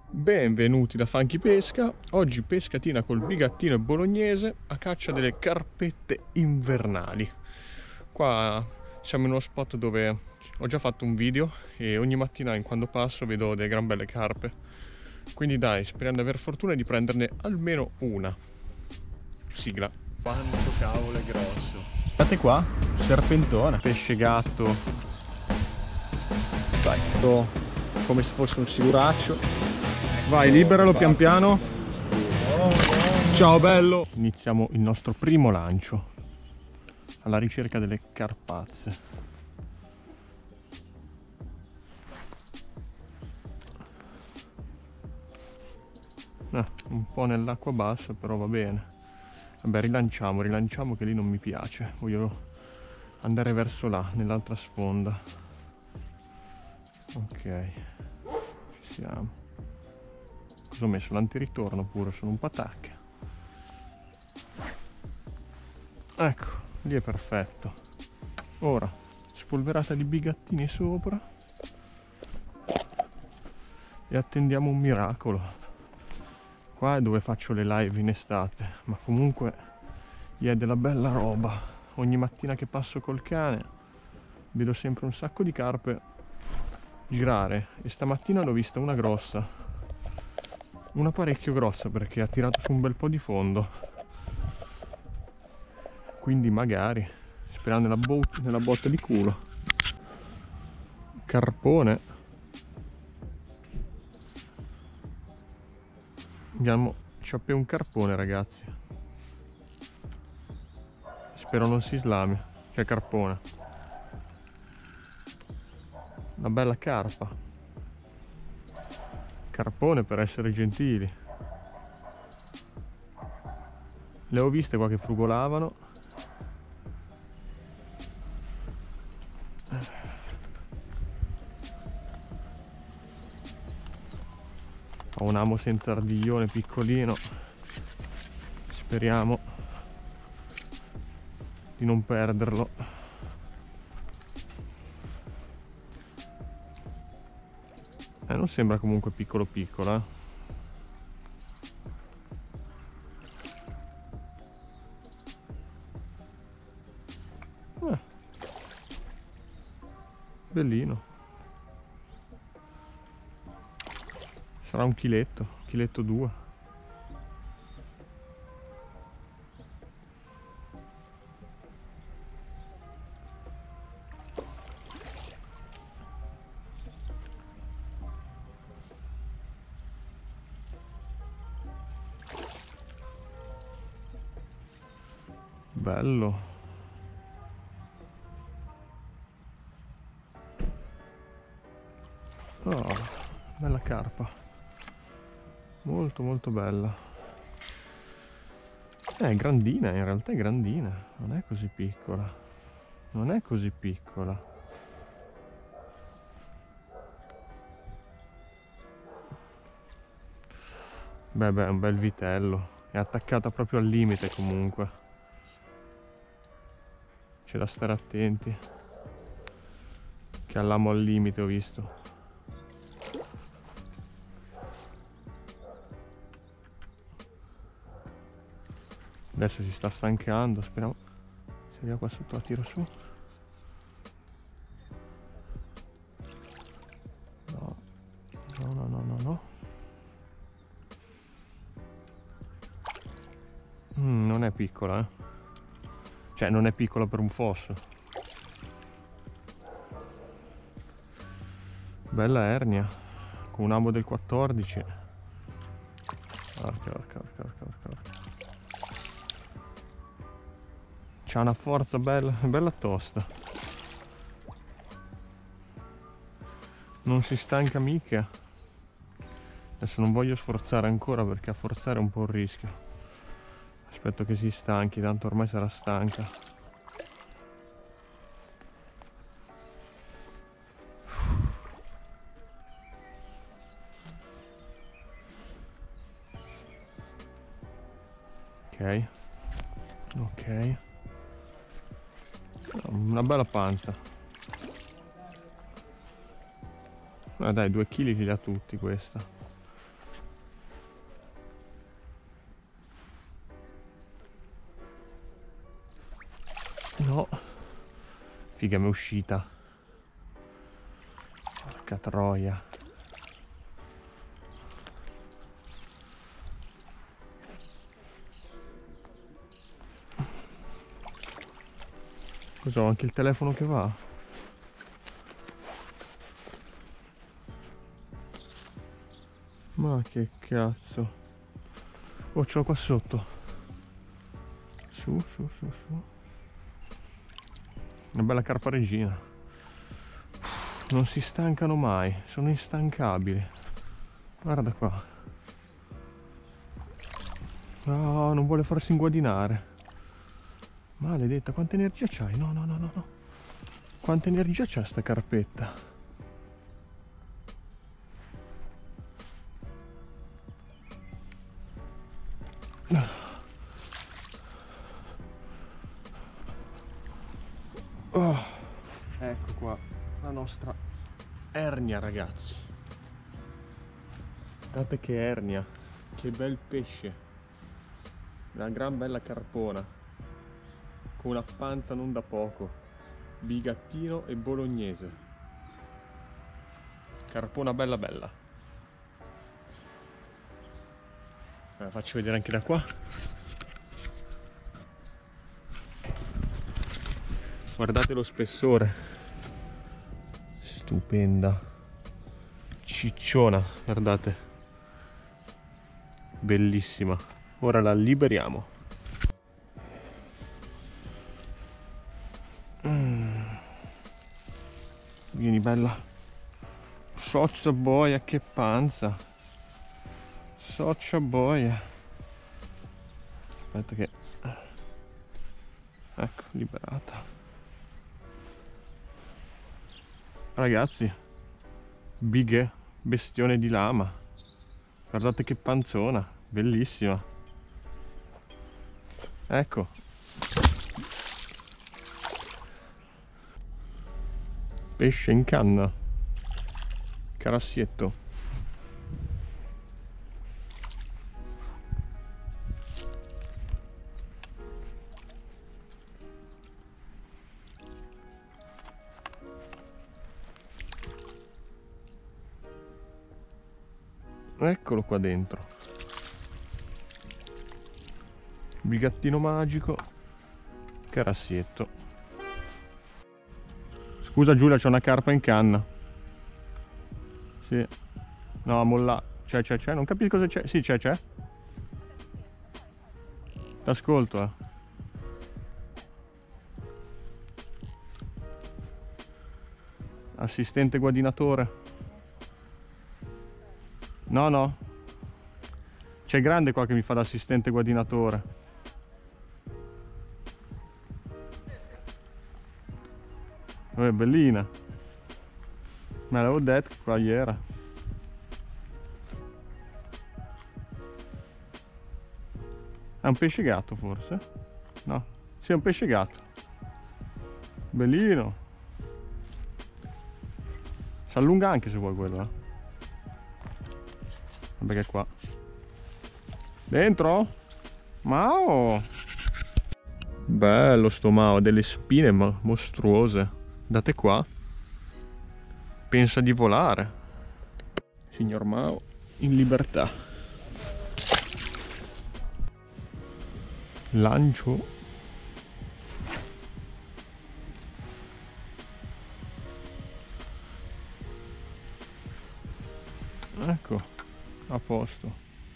Benvenuti da Funky Pesca. Oggi pescatina col bigattino e bolognese a caccia delle carpette invernali. Qua siamo in uno spot dove ho già fatto un video e ogni mattina quando passo vedo delle gran belle carpe. Quindi dai, speriamo di aver fortuna e di prenderne almeno una. Sigla. Quanto cavolo è grosso. Guardate qua, serpentone, pesce gatto. Dai, come se fosse un sicuraccio. Vai, liberalo pian piano. Ciao bello. Iniziamo il nostro primo lancio alla ricerca delle carpazze. Un po' nell'acqua bassa, però va bene. Vabbè, rilanciamo che lì non mi piace. Voglio andare verso là, nell'altra sponda. Ok, ci siamo. Ho messo l'antiritorno pure, sono un patacca. Ecco, lì è perfetto. Ora, spolverata di bigattini sopra e attendiamo un miracolo. Qua è dove faccio le live in estate, ma comunque è della bella roba. Ogni mattina che passo col cane vedo sempre un sacco di carpe girare e stamattina l'ho vista una grossa. Una parecchio grossa perché ha tirato su un bel po' di fondo, quindi magari speriamo nella botta di culo. Carpone. Andiamo, c'è un carpone ragazzi, spero non si slami. C'è carpone, una bella carpa. Carpone per essere gentili. Le ho viste qua che frugolavano. Ho un amo senza ardiglione piccolino. Speriamo di non perderlo. Non sembra comunque piccolo, bellino. Sarà un chiletto 2. Bello. Oh, bella carpa. Molto bella. È grandina, in realtà è grandina. Non è così piccola. Non è così piccola. Beh, è un bel vitello. È attaccata proprio al limite comunque. C'è da stare attenti. Che all'amo al limite ho visto. Adesso si sta stancando, speriamo. Se arriva qua sotto la tiro su. No. Non è piccola, Cioè, non è piccola per un fosso. Bella ernia, con un amo del 14. Orca. C'ha una forza bella tosta. Non si stanca mica. Adesso non voglio sforzare ancora perché a forzare è un po' un rischio. Aspetto che si stanchi, tanto ormai sarà stanca. Ok. Una bella panza. Dai, 2 kg li ha tutti questa. No. Figa, mi è uscita. Porca troia. Cos'ho? Anche il telefono che va? Ma che cazzo. Oh, ce l'ho qua sotto. Su, su, su, su. Una bella carpa regina. Non si stancano mai, sono instancabili. Guarda qua. No, non vuole farsi inguadinare. Maledetta, quanta energia c'hai? No, no, no, no, no. Quanta energia c'ha sta carpetta? Oh. Ecco qua la nostra ernia, ragazzi. Guardate che ernia, che bel pesce. Una gran bella carpona con una panza non da poco, bigattino e bolognese. Carpona bella bella. La faccio vedere anche da qua. Guardate lo spessore, stupenda, cicciona, guardate, bellissima. Ora la liberiamo. Vieni bella. Soccia boia, che panza. Soccia boia. Aspetta che... Ecco, liberata. Ragazzi, bighe, bestione di lama. Guardate che panzona, bellissima. Ecco. Pesce in canna. Carassietto. Eccolo qua dentro. Bigattino magico. Carassietto. Scusa Giulia, c'è una carpa in canna. Sì. No, molla. C'è. Non capisco cosa c'è. Sì, c'è. T'ascolto, Assistente guadinatore. No. C'è grande qua che mi fa l'assistente guadinatore. Bellina. Me l'avevo detto che qua gli era. È un pesce gatto forse? No. Sì, è un pesce gatto. Bellino. Si allunga anche se vuoi quello, Perché qua dentro? Mao! Bello sto Mao, delle spine mostruose. Date qua. Pensa di volare. Signor Mao in libertà. Lancio. Ecco, a posto.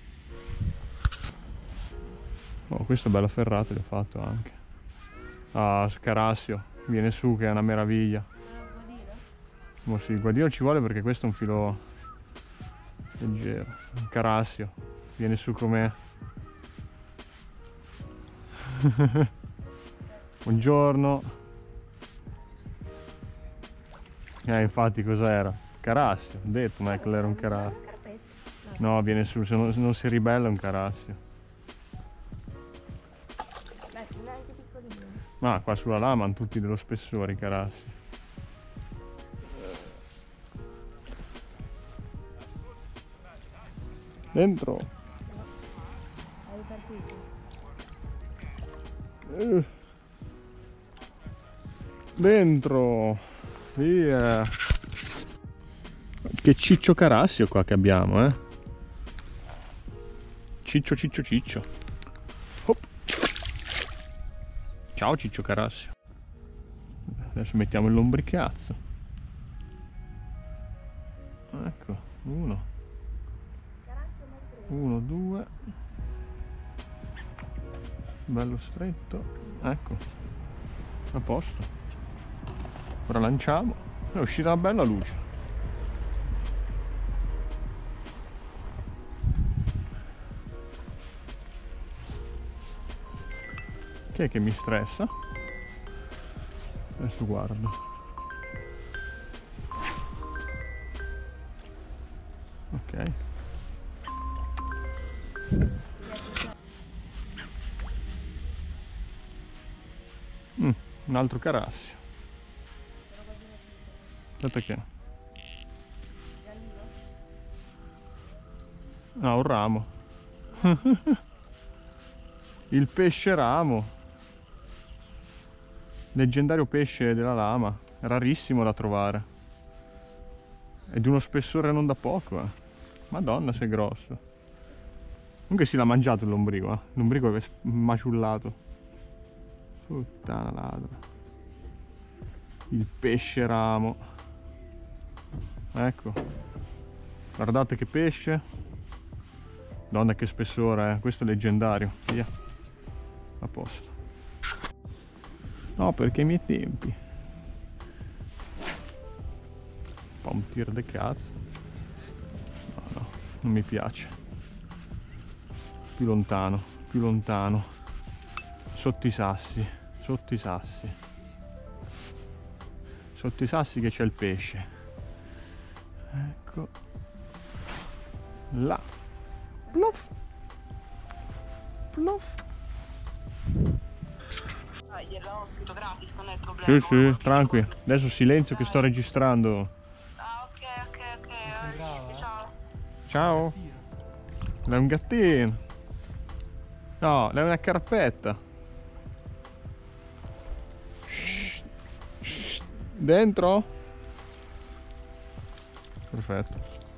Oh, questo è bello ferrato, l'ho fatto anche. Ah, Carassio, viene su che è una meraviglia. Ma sì, il guadino ci vuole perché questo è un filo leggero. Un Carassio, viene su com'è. Buongiorno. Infatti cos'era? Carassio, ho detto, ma che era un Carassio. No, viene su, se non si ribella è un Carassio. Ma qua sulla lama hanno tutti dello spessore i Carassi. Dentro. Dentro. Via. Che ciccio carassio qua che abbiamo, eh. Ciccio, ciccio, ciccio. Hop. Ciao ciccio carassio. Adesso mettiamo il lombricazzo. Ecco, uno, 2, bello stretto, ecco, a posto. Ora lanciamo e uscirà una bella luce. Che è che mi stressa? Adesso guardo. Ok. Un altro carassio. Aspetta che... No, un ramo. Il pesce ramo. Leggendario pesce della lama. Rarissimo da trovare. È di uno spessore non da poco, eh. Madonna, se è grosso. Comunque si l'ha mangiato il lombrico, eh. Il lombrico è maciullato. Puttana ladra. Il pesce ramo. Ecco. Guardate che pesce. Madonna, che spessore, eh. Questo è leggendario. Via. A posto. No, perché ai miei tempi. Un po' un tir de cazzo. No, non mi piace. Più lontano, più lontano. Sotto i sassi, sotto i sassi. Sotto i sassi che c'è il pesce. Ecco. Là. Plof. Plof. Gliel'ho scritto gratis, non è il problema. Sì, sì, tranqui. Adesso silenzio che sto registrando. Ah, ok. Ciao. Ciao. Lei è un gattino. No, lei è una carpetta. Dentro? Perfetto.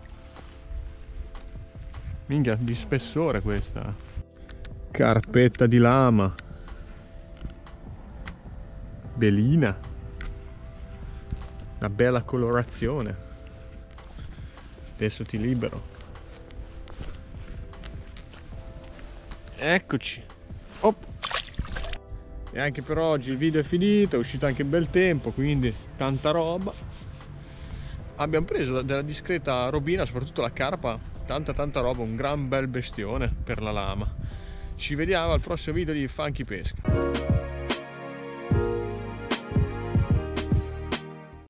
Minchia, di spessore questa. Carpetta di lama. Belina. Una bella colorazione. Adesso ti libero. Eccoci. Op. E anche per oggi il video è finito, è uscito anche in bel tempo, quindi tanta roba. Abbiamo preso della discreta robina, soprattutto la carpa, tanta roba, un gran bel bestione per la lama. Ci vediamo al prossimo video di Funky Pesca.